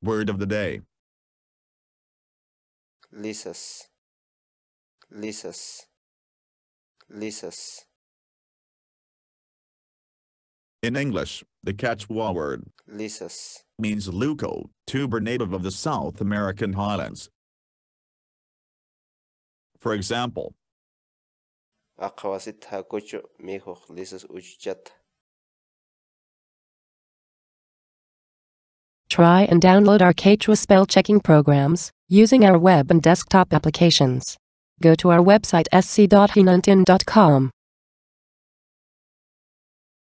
Word of the day. Lisas, lisas, lisas. In English, the Quechua word Lisas. means luco, tuber native of the South American highlands. For example, Aqawasit hakucho mijo lisas uchchat. Try and download our Quechua spell checking programs using our web and desktop applications. Go to our website sc.hinuntin.com.